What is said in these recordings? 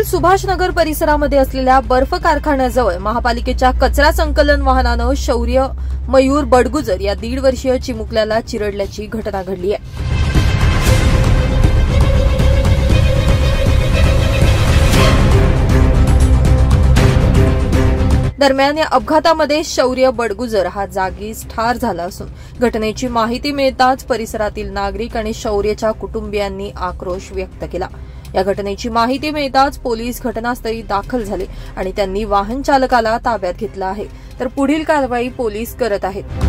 सुभाषनगर परिसरामध्ये असलेल्या बर्फ कारखान्याजवळ महापालिकेच्या कचरा संकलन वाहनानं शौर्य मयूर बडगुजर या 1.5 वर्षीय चिमुकल्याला चिरडल्याची घटना घडली आहे। दरम्यान या अपघातामध्ये शौर्य बडगुजर हा जागीच ठार झाला असून घटनेची माहिती मिळताच परिसरातील नागरिक आणि शौर्यच्या कुटुंबियांनी आक्रोश व्यक्त केला। या घटनेची माहिती मिळताच पोलीस घटनास्थळी दाखल झाले आणि त्यांनी वाहन चालकाला ताब्यात घेतलं आहे, तर पुढील कारवाई पोलीस करत आहेत।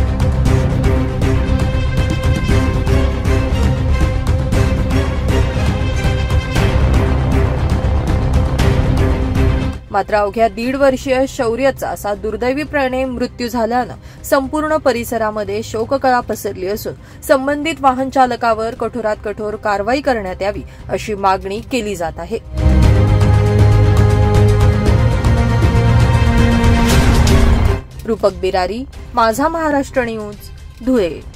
मात्र अवघ्या 1.5 वर्षीय शौर्याचा असा दुर्दैवीपणे मृत्यू झाल्यानं संपूर्ण परिसरामध्ये शोककळा पसरली असून संबंधित वाहन चालकावर कठोरात कठोर कारवाई करण्यात यावी अशी मागणी केली जात आहे। रूपक बिरारी, माझा महाराष्ट्र न्यूज, धुळे।